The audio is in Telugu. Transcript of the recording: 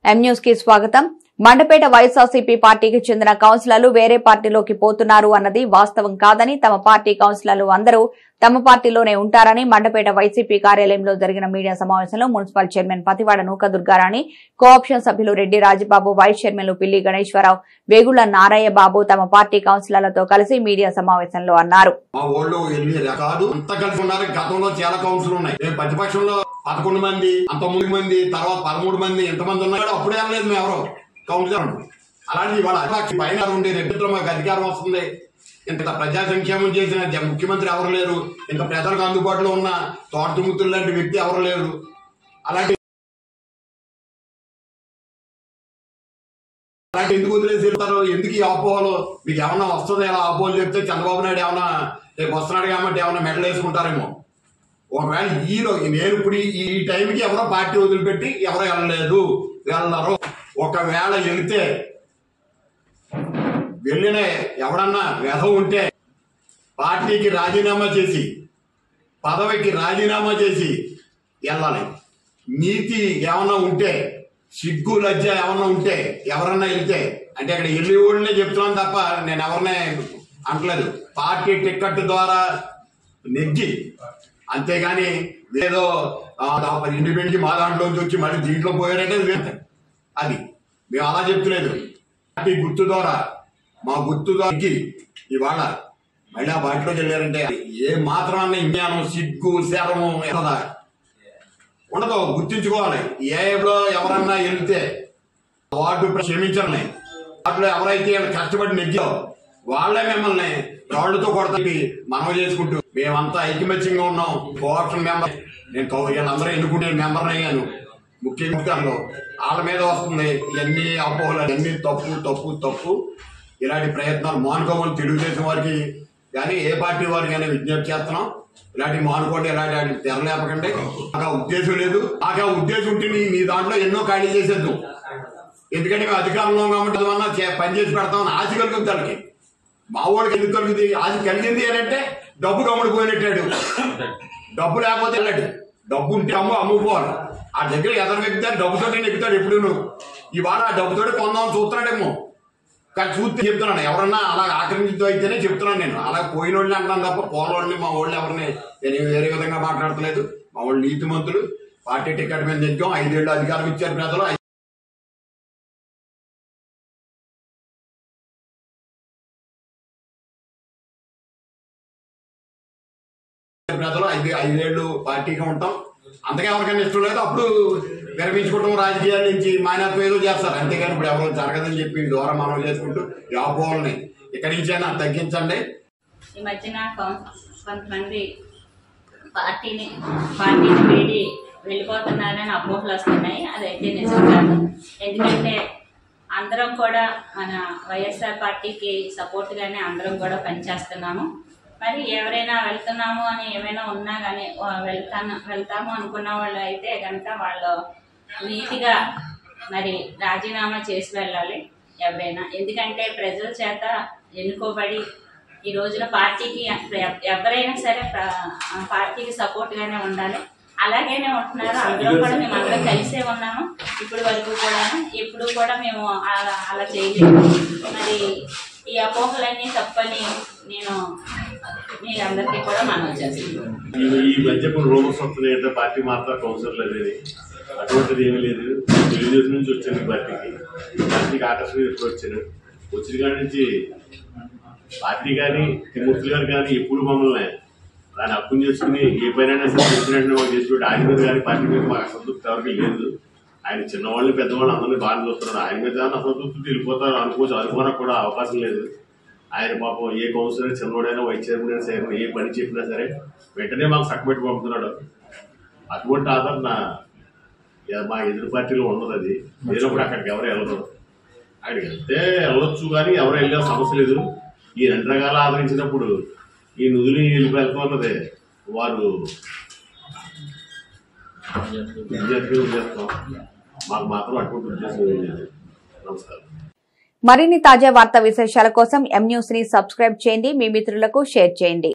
ఎం న్యూస్ కి స్వాగతం. మండపేట వైఎస్ఆర్సీపీ పార్టీకి చెందిన కౌన్సిలర్లు వేరే పార్టీలోకి పోతున్నారు అన్నది వాస్తవం కాదని, తమ పార్టీ కౌన్సిలర్లు అందరూ తమ పార్టీలోనే ఉంటారని మండపేట వైసీపీ కార్యాలయంలో జరిగిన మీడియా సమావేశంలో మున్సిపల్ చైర్మన్ పతివాడ నూక దుర్గారాణి, కోఆప్షన్ సభ్యులు రెడ్డి రాజబాబు, వైస్ చైర్మన్లు పిల్లి గణేశ్వరరావు, వేగుళ్ల నారాయణ బాబు తమ పార్టీ కౌన్సిలర్లతో కలిసి మీడియా సమావేశంలో అన్నారు. 11 మంది, అంత 3 మంది, తర్వాత 13 మంది, ఎంతమంది ఉన్నారో అప్పుడే అనలేదు మేము ఎవరో కౌన్సిలర్. అలాంటి వాళ్ళ పైన ఉండే రెడ్డితో మాకు అధికారం వస్తుంది. ఇంత ప్రజా సంక్షేమం చేసిన ముఖ్యమంత్రి ఎవరు లేరు, ఇంత ప్రజలకు అందుబాటులో ఉన్న తోటముత్తులు లాంటి వ్యక్తి ఎవరు లేరు. అలాంటి ఎందుకు వదిలేసి వెళ్తారు? ఎందుకు ఈ అపోహలు? మీకు ఏమన్నా వస్తుంది ఎలా అపోహలు చెప్తే చంద్రబాబు నాయుడు ఏమన్నా రేపు వస్తున్నాడు కాబట్టి ఏమన్నా మెడలు వేసుకుంటారేమో. ఒకవేళ నేను ఇప్పుడు ఈ టైంకి ఎవరో పార్టీ వదిలిపెట్టి ఎవరో వెళ్ళరు. ఒకవేళ వెళితే వెళ్ళిన ఎవడన్నా వ్యధం ఉంటే పార్టీకి రాజీనామా చేసి, పదవికి రాజీనామా చేసి వెళ్ళాలి. నీతి ఏమన్నా ఉంటే, సిగ్గు లజ్జ ఏమన్నా ఉంటే ఎవరన్నా వెళ్తే, అంటే అక్కడ వెళ్ళి ఊళ్ళనే చెప్తున్నాను తప్ప నేను ఎవరినే అంటలేదు. పార్టీ టికెట్ ద్వారా నెగ్గి, అంతేగాని ఏదో ఇండిపెండెంట్ మా దాంట్లోంచి వచ్చి మళ్ళీ దీంట్లో పోయారంటే అది మేము అలా చెప్తలేదు. పార్టీ గుర్తు ద్వారా, మా గుర్తు ద్వారా ఇవాళ మళ్ళీ ఆ పార్టీలోకి వెళ్ళారంటే ఏ మాత్రమన్నా ఇంజానం, సిగ్గు, శరము ఎలా ఉండదు గుర్తించుకోవాలి. ఏలో ఎవరన్నా వెళ్తే వార్డు క్షమించాలని, వాటిలో ఎవరైతే కష్టపడి నెగ్గారో వాళ్ళే మిమ్మల్ని రాళ్లతో కొడతాకి మనం చేసుకుంటూ మేమంతా ఐకమత్యంగా ఉన్నాం. కోఆప్షన్ మెంబర్ నేను వీళ్ళందరూ ఎన్నుకుంటే మెంబర్ అయ్యాను. ముఖ్యంగా వాళ్ళ మీద వస్తుంది ఇవన్నీ అపోహలు, అన్ని తప్పు. ఇలాంటి ప్రయత్నాలు మానుకోమని తెలుగుదేశం వారికి కానీ ఏ పార్టీ వారికి కానీ విజ్ఞప్తి చేస్తున్నాం. ఇలాంటి మానుకోండి, ఇలాంటి తెరలేపకండి. నాకు ఉద్దేశం లేదు. నాకు ఆ ఉద్దేశం ఉంటే మీ దాంట్లో ఎన్నో ఖాళీ చేసేద్దు. ఎందుకంటే మేము అధికారంలో కాబట్టి ఏమన్నా పని చేసి పెడతామని ఆశ కలుగుతుంది వాళ్ళకి. మా వాడికి ఎందుకు కలుగుతుంది? ఆశ కలిగింది అని అంటే డబ్బు కమ్ముడిపోయినట్టాడు. డబ్బు లేకపోతే వెళ్ళాడు. డబ్బు ఉంటే అమ్ముకోవాలి. ఆ దగ్గర ఎదరు వ్యక్తి డబ్బుతోటే నెక్కుతాడు ఎప్పుడు. ఇవాళ ఆ డబ్బుతోటి కొందామని చూస్తున్నాడేమో. కానీ చూస్తే చెప్తున్నాను, ఎవరన్నా అలా ఆక్రమించు అయితేనే చెప్తున్నాను. నేను అలా పోయిన వాళ్ళని అంటాను తప్ప పోలవాళ్ళని మా వాళ్ళు ఎవరిని నేను వేరే విధంగా మాట్లాడతలేదు. మా వాళ్ళు నీతిమంతులు. పార్టీ టికెట్ మీద నెగ్గాం. 5 ఏళ్ళు అధికారం ఇచ్చారు ప్రజలు. 5 ఏళ్ళు పార్టీగా ఉంటాం. అంతగా ఎవరికైనా ఇష్టం లేదు. అప్పుడు విరమించుకుంటాం, రాజకీయాల నుంచి మాన్యత్వం ఏదో చేస్తారు. అంతేగాని ఇప్పుడు ఎవరు జరగదని చెప్పి ద్వారా మనం చేసుకుంటూ వ్యాపారాలని ఇక్కడి నుంచైనా తగ్గించండి. ఈ మధ్యన కొంతమంది పార్టీని వీడి వెళ్ళిపోతున్నారని అపోహలు వస్తున్నాయి. అదైతే నిజం కాదు. ఎందుకంటే అందరం కూడా మన వైఎస్ఆర్ పార్టీకి సపోర్ట్గానే అందరం కూడా పనిచేస్తున్నాము. మరి ఎవరైనా వెళ్తున్నాము అని ఏమైనా ఉన్నా కానీ వెళ్తాము అనుకున్న వాళ్ళు అయితే కనుక వాళ్ళు నీతిగా మరి రాజీనామా చేసి వెళ్ళాలి ఎవరైనా. ఎందుకంటే ప్రజల చేత ఎన్నుకోబడి ఈ రోజున పార్టీకి ఎవరైనా సరే పార్టీకి సపోర్ట్గానే ఉండాలి. అలాగేనే ఉంటున్నారు. అందులో కూడా మేము అందరం కలిసే ఉన్నాము ఇప్పుడు వరకు కూడా. ఎప్పుడు కూడా మేము అలా చేయలేదు. మరి ఈ అపోహలన్నీ తప్పని నేను మీరందరికీ కూడా మనం చేస్తున్నాం. ఈ మధ్య కొన్ని రూమర్స్ వస్తున్నాయంటే పార్టీ మాత్రం కౌన్సిలర్ అనేది. అటువంటిది ఏమీ లేదు. తెలుగుదేశం నుంచి వచ్చాను పార్టీకి ఆకర్షణ ఎప్పుడు వచ్చిన కాడి నుంచి పార్టీ కానీ తిమ్మూర్తి గారు కానీ ఎప్పుడు మమ్మల్ని దాన్ని అప్పుని చేసుకుని ఏ పైన సరే చేసి ఆయన మీద కానీ పార్టీ మీద మాకు అసంతృప్తి ఎవరికి లేదు. ఆయన చిన్నవాళ్ళని పెద్దవాళ్ళు అందరినీ బాగా చూస్తున్నారు. ఆయన మీద అసంతృప్తి వెళ్ళిపోతారు అనుకోవడానికి కూడా అవకాశం లేదు. ఆయన పాపం ఏ కౌన్సిలర్ చిన్నోడైనా వైస్ చైర్మన్ అయినా సరే ఏ పని చెప్పినా సరే వెంటనే మాకు సక్కబెట్టి పంపుతున్నాడు. అటువంటి ఆదరణ మా ఎదురు పార్టీలో ఉండదు. అది లేనప్పుడు అక్కడికి ఎవరు వెళ్ళరు. అక్కడికి వెళ్తే వెళ్ళొచ్చు కానీ ఎవరు వెళ్ళే సమస్య లేదు. ఈ 2 రకాలు ఆదరించినప్పుడు ఈ నిధులు వెళ్తున్నదే వారు చేస్తాం. మాకు మాత్రం అటువంటి ఉద్దేశం లేదు. నమస్కారం. మరిన్ని తాజా వార్తా విశేషాల కోసం ఎం న్యూస్ ని సబ్స్క్రైబ్ చేయండి. మీ మిత్రులకు షేర్ చేయండి.